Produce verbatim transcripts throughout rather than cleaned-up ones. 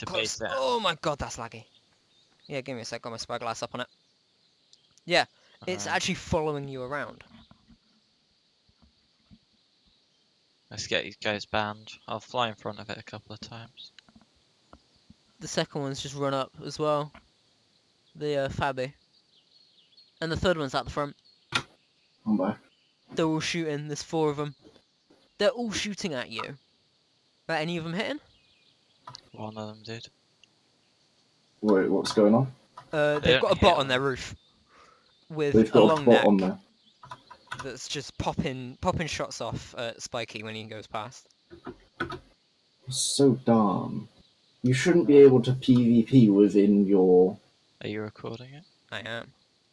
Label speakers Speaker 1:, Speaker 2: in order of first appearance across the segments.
Speaker 1: to
Speaker 2: close.
Speaker 1: base it.
Speaker 2: Oh my god, that's laggy. Yeah, give me a sec. Got my spyglass up on it. Yeah, it's
Speaker 1: Alright.
Speaker 2: actually following you around.
Speaker 1: Let's get these guys banned. I'll fly in front of it a couple of times.
Speaker 2: The second one's just run up as well. The uh, Fabby. And the third one's at the front.
Speaker 3: I'm back.
Speaker 2: They're all shooting. There's four of them. They're all shooting at you. Are any of them hitting?
Speaker 1: One of them did.
Speaker 3: Wait, what's going on?
Speaker 2: Uh,
Speaker 1: They
Speaker 2: they've got
Speaker 1: don't
Speaker 2: a bot
Speaker 1: hit
Speaker 2: on their roof. With
Speaker 3: They've
Speaker 2: a
Speaker 3: got a
Speaker 2: long
Speaker 3: bot
Speaker 2: neck
Speaker 3: on there.
Speaker 2: that's just popping, popping shots off at Spiky when he goes past.
Speaker 3: So dumb. You shouldn't be able to PvP within your...
Speaker 1: Are you recording it?
Speaker 2: I am.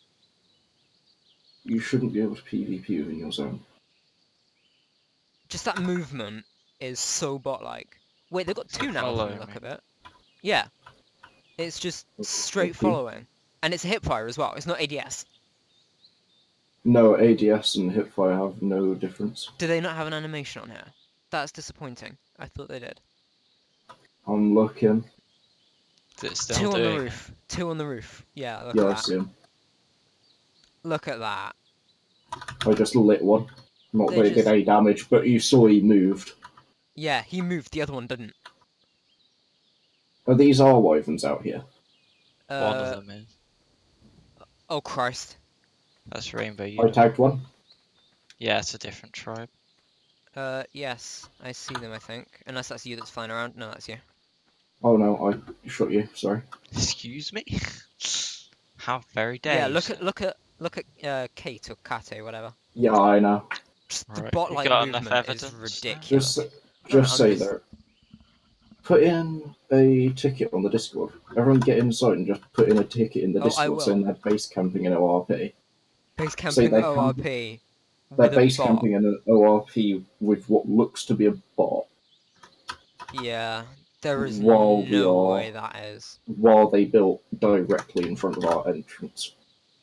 Speaker 3: You shouldn't be able to PvP within your zone.
Speaker 2: Just that movement is so bot-like. Wait, they've got two now from
Speaker 1: Follow
Speaker 2: the look
Speaker 1: me.
Speaker 2: of it. Yeah. It's just straight
Speaker 3: Okay.
Speaker 2: following. And it's a hipfire as well, it's not A D S.
Speaker 3: No, A D S and Hipfire have no difference.
Speaker 2: Do they not have an animation on here? That's disappointing. I thought they did.
Speaker 3: I'm looking.
Speaker 1: Is it still
Speaker 2: Two on
Speaker 1: doing
Speaker 2: the
Speaker 1: it?
Speaker 2: roof. Two on the roof. Yeah, look
Speaker 3: Yeah, I
Speaker 2: at
Speaker 3: see
Speaker 2: that.
Speaker 3: him.
Speaker 2: Look at that.
Speaker 3: I just lit one. Not
Speaker 2: They
Speaker 3: that it
Speaker 2: just-
Speaker 3: did any damage, but you saw he moved.
Speaker 2: Yeah, he moved, the other one didn't.
Speaker 3: Are these our wyverns out here?
Speaker 1: One
Speaker 2: Uh,
Speaker 1: of them is.
Speaker 2: oh Christ.
Speaker 1: That's Rainbow
Speaker 3: I
Speaker 1: Unicorn.
Speaker 3: tagged one.
Speaker 1: Yeah, it's a different tribe.
Speaker 2: Uh, yes, I see them, I think. Unless that's you that's flying around. No, that's you.
Speaker 3: Oh no, I shot you, sorry.
Speaker 1: Excuse me? How very dare
Speaker 2: Yeah,
Speaker 1: you,
Speaker 2: look
Speaker 1: sir.
Speaker 2: at, look at, look at, uh, Kate or Kate, whatever.
Speaker 3: Yeah, I know.
Speaker 2: Just the
Speaker 1: Right,
Speaker 2: bot-like
Speaker 1: you got enough
Speaker 2: movement is
Speaker 1: evidence now?
Speaker 2: ridiculous.
Speaker 3: Just,
Speaker 2: No,
Speaker 3: just
Speaker 2: I'm
Speaker 3: say
Speaker 2: just-
Speaker 3: that. Put in a ticket on the Discord. Everyone get inside and just put in a ticket in the
Speaker 2: Oh, I
Speaker 3: Discord
Speaker 2: will.
Speaker 3: saying they're base camping in O R P.
Speaker 2: Base
Speaker 3: Say
Speaker 2: camping
Speaker 3: they
Speaker 2: O R P.
Speaker 3: They're
Speaker 2: With a
Speaker 3: base
Speaker 2: bot.
Speaker 3: camping in an O R P with what looks to be a bot
Speaker 2: Yeah, there is
Speaker 3: While we
Speaker 2: no
Speaker 3: are-
Speaker 2: way that is.
Speaker 3: while they built directly in front of our entrance.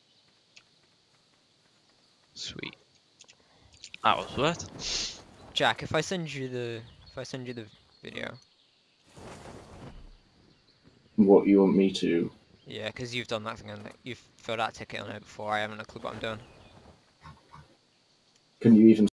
Speaker 1: Sweet. That was worth it.
Speaker 2: Jack, if I send you the, if I send you the video.
Speaker 3: What you want me to?
Speaker 2: Yeah, because you've done that thing and you've filled out a ticket on it before. I haven't a clue what I'm doing.
Speaker 3: Can you even